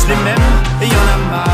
tous les mêmes, et y en a marre.